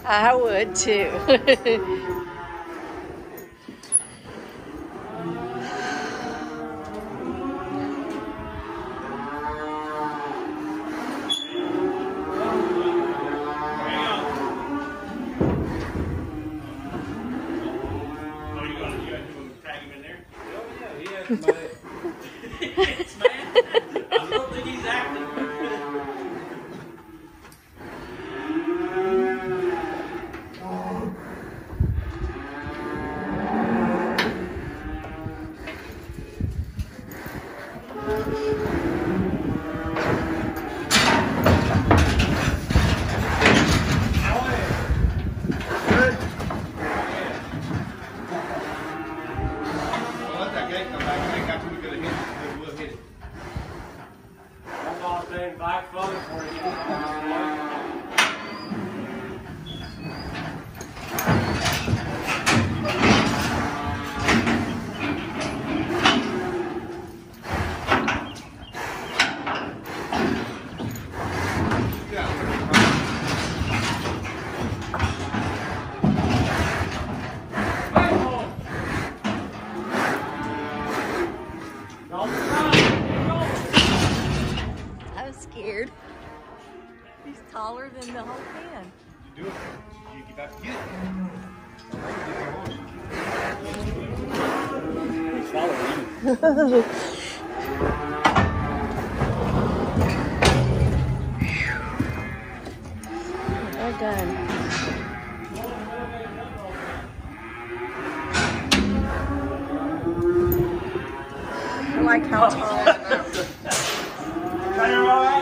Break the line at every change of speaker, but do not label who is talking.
I would too.
It's man. I don't think he's acting. Back forward for you.
Scared. He's taller than the whole pen.
You do it. You got to get it.
Well done. I like how tall.